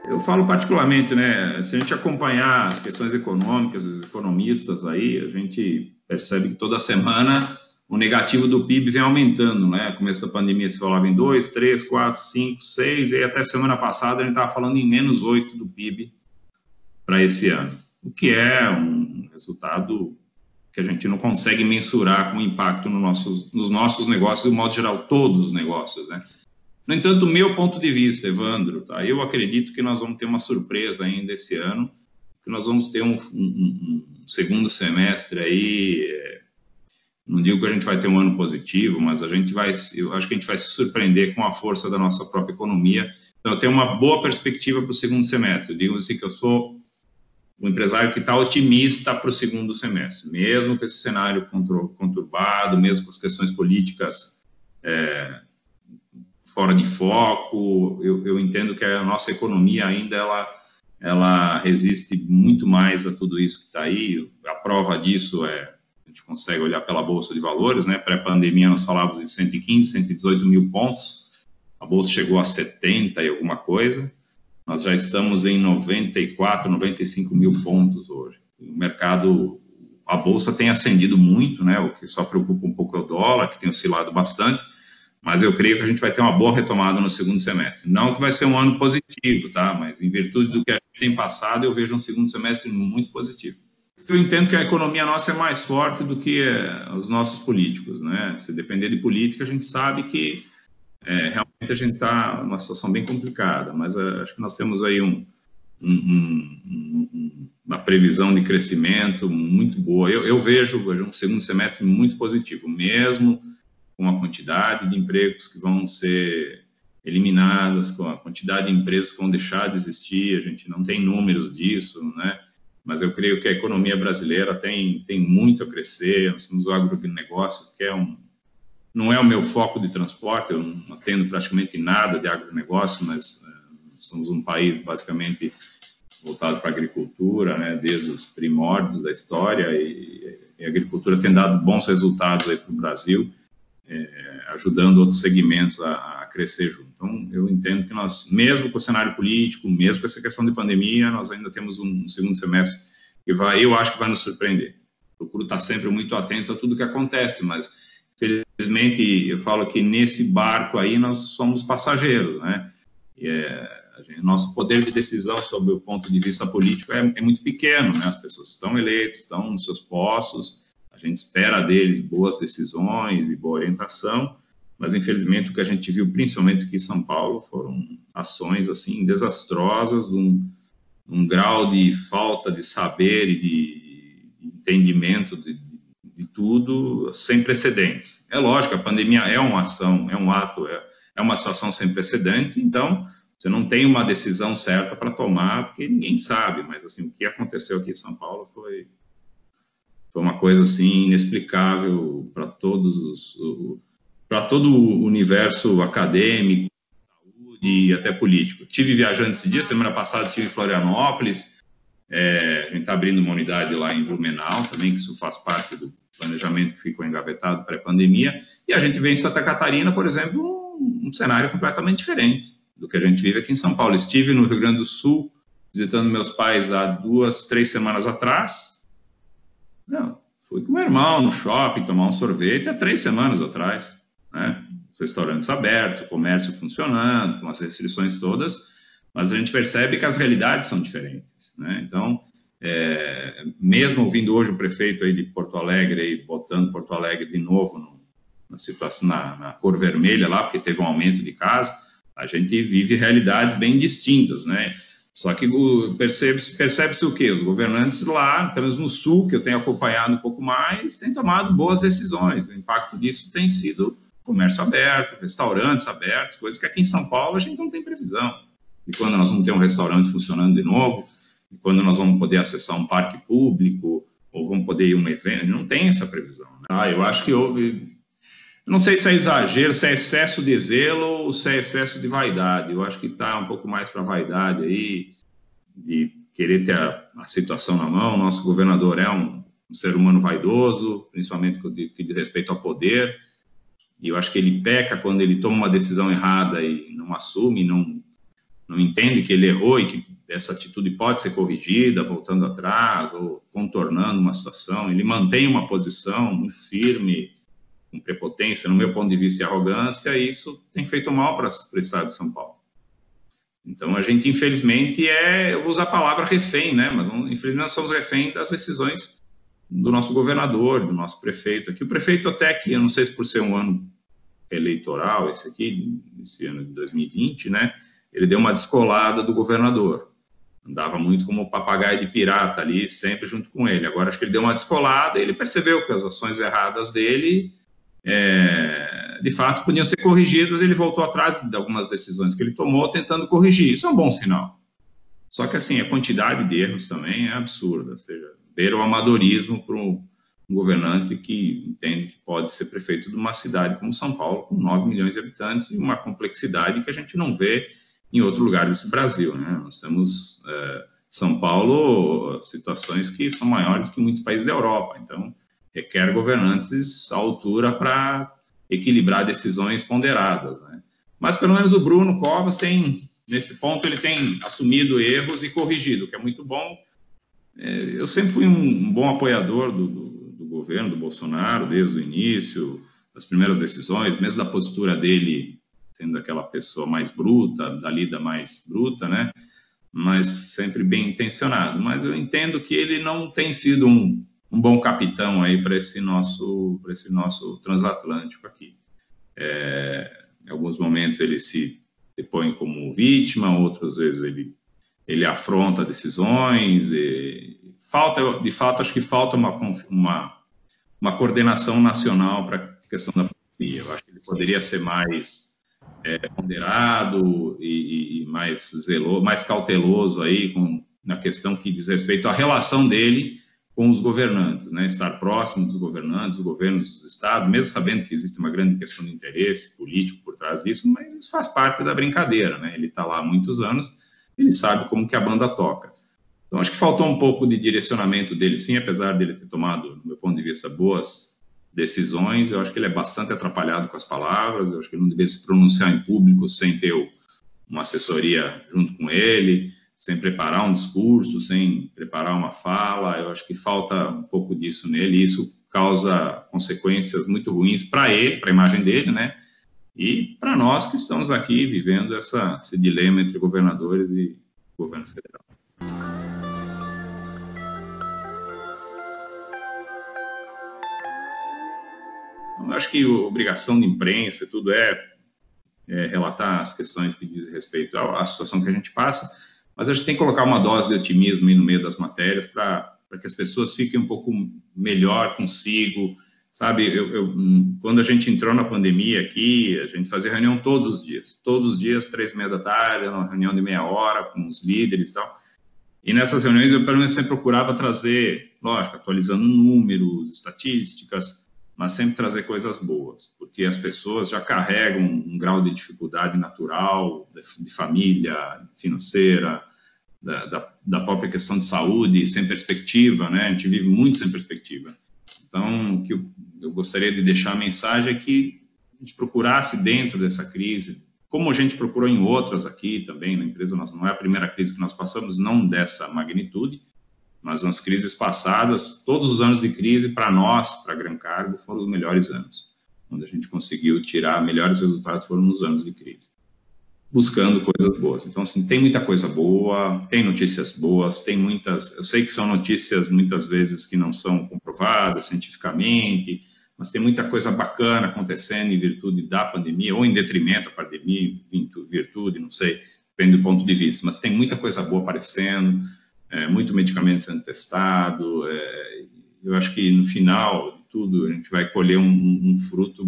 Eu falo particularmente, né? Se a gente acompanhar as questões econômicas, os economistas aí, a gente percebe que toda semana o negativo do PIB vem aumentando, né? No começo da pandemia se falava em 2, 3, 4, 5, 6, e até semana passada a gente estava falando em menos 8 do PIB para esse ano, o que é um resultado que a gente não consegue mensurar com o impacto nos nossos negócios, de modo geral, todos os negócios, né? No entanto, do meu ponto de vista, Evandro, tá? Eu acredito que nós vamos ter uma surpresa ainda esse ano, que nós vamos ter um segundo semestre aí, não digo que a gente vai ter um ano positivo, mas eu acho que a gente vai se surpreender com a força da nossa própria economia. Então, eu tenho uma boa perspectiva para o segundo semestre. Eu digo assim que eu sou um empresário que está otimista para o segundo semestre, mesmo com esse cenário conturbado, mesmo com as questões políticas fora de foco. Eu entendo que a nossa economia ainda ela resiste muito mais a tudo isso que está aí. A prova disso a gente consegue olhar pela Bolsa de Valores, né? Pré-pandemia nós falávamos de 115, 118 mil pontos, a Bolsa chegou a 70 e alguma coisa, nós já estamos em 94, 95 mil pontos hoje. O mercado, a Bolsa tem ascendido muito, né? O que só preocupa um pouco é o dólar, que tem oscilado bastante, mas eu creio que a gente vai ter uma boa retomada no segundo semestre. Não que vai ser um ano positivo, tá? Mas em virtude do que a gente tem passado, eu vejo um segundo semestre muito positivo. Eu entendo que a economia nossa é mais forte do que os nossos políticos, né? Se depender de política, a gente sabe que realmente a gente está numa situação bem complicada, mas acho que nós temos aí uma previsão de crescimento muito boa. Eu vejo um segundo semestre muito positivo, mesmo com a quantidade de empregos que vão ser eliminadas, com a quantidade de empresas que vão deixar de existir. A gente não tem números disso, né? Mas eu creio que a economia brasileira tem muito a crescer. Nós temos o agronegócio, que não é o meu foco de transporte, eu não atendo praticamente nada de agronegócio, mas somos um país basicamente voltado para a agricultura, né, desde os primórdios da história, e a agricultura tem dado bons resultados aí para o Brasil, ajudando outros segmentos a crescer junto. Então, eu entendo que nós, mesmo com o cenário político, mesmo com essa questão de pandemia, nós ainda temos um segundo semestre que eu acho que vai nos surpreender. Procuro estar sempre muito atento a tudo que acontece, mas, felizmente, eu falo que nesse barco aí nós somos passageiros, né? Nosso poder de decisão sobre o ponto de vista político é muito pequeno, né? As pessoas estão eleitas, estão nos seus postos, a gente espera deles boas decisões e boa orientação, mas infelizmente o que a gente viu, principalmente aqui em São Paulo, foram ações assim desastrosas, um grau de falta de saber e de entendimento de tudo sem precedentes. É lógico, a pandemia é uma ação, é um ato, é uma situação sem precedentes, então você não tem uma decisão certa para tomar, porque ninguém sabe, mas assim, o que aconteceu aqui em São Paulo foi uma coisa assim inexplicável para todo o universo acadêmico, saúde e até político. Tive viajando esse dia, semana passada estive em Florianópolis, a gente está abrindo uma unidade lá em Blumenau também, que isso faz parte do planejamento que ficou engavetado pré-pandemia, e a gente vê em Santa Catarina, por exemplo, um cenário completamente diferente do que a gente vive aqui em São Paulo. Estive no Rio Grande do Sul, visitando meus pais há 2, 3 semanas atrás. Fui com meu irmão no shopping tomar um sorvete há 3 semanas atrás, né? Os restaurantes abertos, o comércio funcionando, com as restrições todas, mas a gente percebe que as realidades são diferentes, né? Então, mesmo ouvindo hoje o prefeito aí de Porto Alegre, aí, botando Porto Alegre de novo na situação, na cor vermelha lá, porque teve um aumento de casos, a gente vive realidades bem distintas, né? Só que percebe-se o quê? Os governantes lá, pelo menos no Sul, que eu tenho acompanhado um pouco mais, têm tomado boas decisões. O impacto disso tem sido comércio aberto, restaurantes abertos, coisas que aqui em São Paulo a gente não tem previsão. E quando nós vamos ter um restaurante funcionando de novo, e quando nós vamos poder acessar um parque público, ou vamos poder ir a um evento, não tem essa previsão, né? Eu acho que houve... Não sei se é exagero, se é excesso de zelo ou se é excesso de vaidade. Eu acho que está um pouco mais para vaidade aí, de querer ter a situação na mão. Nosso governador é um ser humano vaidoso, principalmente que diz respeito ao poder. E eu acho que ele peca quando ele toma uma decisão errada e não assume, não entende que ele errou e que essa atitude pode ser corrigida, voltando atrás ou contornando uma situação. Ele mantém uma posição muito firme, com prepotência, no meu ponto de vista, e arrogância, e isso tem feito mal para o estado de São Paulo. Então, a gente, infelizmente, eu vou usar a palavra refém, né? Mas, infelizmente, nós somos refém das decisões do nosso governador, do nosso prefeito aqui. O prefeito até que, eu não sei se por ser um ano eleitoral, esse ano de 2020, né? Ele deu uma descolada do governador. Andava muito como papagaio de pirata ali, sempre junto com ele. Agora, acho que ele deu uma descolada e ele percebeu que as ações erradas dele, de fato, podiam ser corrigidas. Ele voltou atrás de algumas decisões que ele tomou, tentando corrigir. Isso é um bom sinal. Só que, assim, a quantidade de erros também é absurda. Ou seja, beira o amadorismo para um governante que entende que pode ser prefeito de uma cidade como São Paulo, com 9 milhões de habitantes, e uma complexidade que a gente não vê em outro lugar desse Brasil, né? Nós temos São Paulo, situações que são maiores que muitos países da Europa, então requer governantes à altura para equilibrar decisões ponderadas, né? Mas pelo menos o Bruno Covas nesse ponto, ele tem assumido erros e corrigido, que é muito bom. Eu sempre fui um bom apoiador do governo do Bolsonaro, desde o início, das primeiras decisões, mesmo da postura dele, sendo aquela pessoa mais bruta, da lida mais bruta, né? Mas sempre bem intencionado. Mas eu entendo que ele não tem sido um bom capitão aí para esse nosso transatlântico aqui. Em alguns momentos ele se põe como vítima, outras vezes ele afronta decisões. De fato, acho que falta uma coordenação nacional para a questão da pandemia. Eu acho que ele poderia ser mais ponderado e mais zeloso, mais cauteloso aí na questão que diz respeito à relação dele com os governantes, né? Estar próximo dos governantes, dos governos do Estado, mesmo sabendo que existe uma grande questão de interesse político por trás disso, mas isso faz parte da brincadeira, né? Ele está lá há muitos anos, ele sabe como que a banda toca. Então, acho que faltou um pouco de direcionamento dele, sim, apesar dele ter tomado, do meu ponto de vista, boas decisões. Eu acho que ele é bastante atrapalhado com as palavras, eu acho que ele não deveria se pronunciar em público sem ter uma assessoria junto com ele, sem preparar um discurso, sem preparar uma fala. Eu acho que falta um pouco disso nele, e isso causa consequências muito ruins para ele, para a imagem dele, né? E para nós que estamos aqui vivendo esse dilema entre governadores e governo federal. Eu acho que a obrigação de imprensa e tudo é relatar as questões que dizem respeito à situação que a gente passa, mas a gente tem que colocar uma dose de otimismo aí no meio das matérias para que as pessoas fiquem um pouco melhor consigo, sabe? Quando a gente entrou na pandemia aqui, a gente fazia reunião todos os dias, 3h30 da tarde, uma reunião de meia hora com os líderes e tal. E nessas reuniões eu, pelo menos, sempre procurava trazer, lógico, atualizando números, estatísticas, mas sempre trazer coisas boas, porque as pessoas já carregam um grau de dificuldade natural, de família, financeira, da própria questão de saúde, sem perspectiva, né? A gente vive muito sem perspectiva. Então, o que eu gostaria de deixar a mensagem é que a gente procurasse, dentro dessa crise, como a gente procurou em outras aqui também na empresa, não é a primeira crise que nós passamos, não dessa magnitude, mas nas crises passadas, todos os anos de crise, para nós, para Gran Cargo, foram os melhores anos. Onde a gente conseguiu tirar melhores resultados foram nos anos de crise, buscando coisas boas. Então, assim, tem muita coisa boa, tem notícias boas, tem muitas... Eu sei que são notícias, muitas vezes, que não são comprovadas cientificamente, mas tem muita coisa bacana acontecendo em virtude da pandemia, ou em detrimento da pandemia, em virtude, não sei, depende do ponto de vista, mas tem muita coisa boa aparecendo, muito medicamento sendo testado. Eu acho que no final de tudo a gente vai colher um fruto,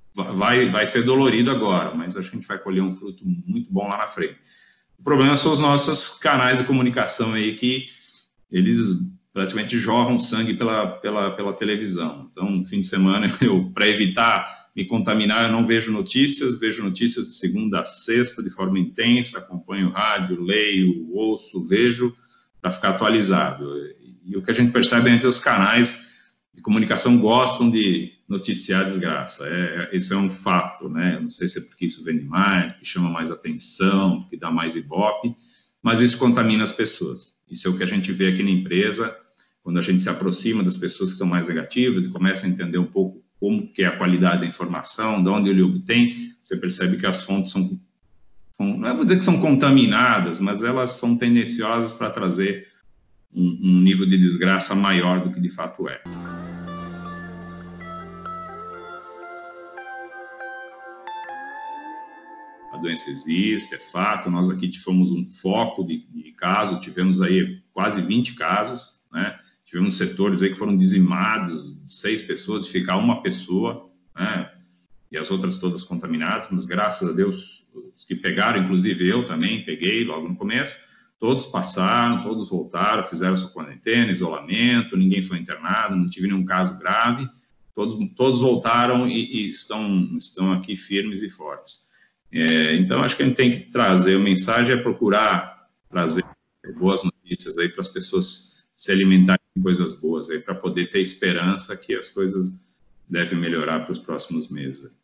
vai ser dolorido agora, mas acho que a gente vai colher um fruto muito bom lá na frente. O problema são os nossos canais de comunicação aí, que eles praticamente jorram sangue pela televisão. Então, no fim de semana, para evitar me contaminar, eu não vejo notícias de segunda a sexta de forma intensa, acompanho rádio, leio, ouço, vejo, para ficar atualizado. E o que a gente percebe é que os canais de comunicação gostam de noticiar a desgraça. Isso é um fato, né? Não sei se é porque isso vende mais, porque chama mais atenção, porque dá mais ibope, mas isso contamina as pessoas. Isso é o que a gente vê aqui na empresa, quando a gente se aproxima das pessoas que estão mais negativas e começa a entender um pouco como que é a qualidade da informação, de onde ele obtém, você percebe que as fontes são, não vou dizer que são contaminadas, mas elas são tendenciosas para trazer um nível de desgraça maior do que de fato é. A doença existe, é fato. Nós aqui tivemos um foco de caso, tivemos aí quase 20 casos, né? Tivemos setores aí que foram dizimados, 6 pessoas, de ficar uma pessoa, né? E as outras todas contaminadas, mas graças a Deus, os que pegaram, inclusive eu também peguei logo no começo, todos passaram, todos voltaram, fizeram sua quarentena, isolamento, ninguém foi internado, não tive nenhum caso grave, todos voltaram e estão aqui firmes e fortes. Então, acho que a gente tem que trazer, a mensagem é procurar trazer boas notícias aí para as pessoas se alimentarem de coisas boas aí, para poder ter esperança que as coisas devem melhorar para os próximos meses.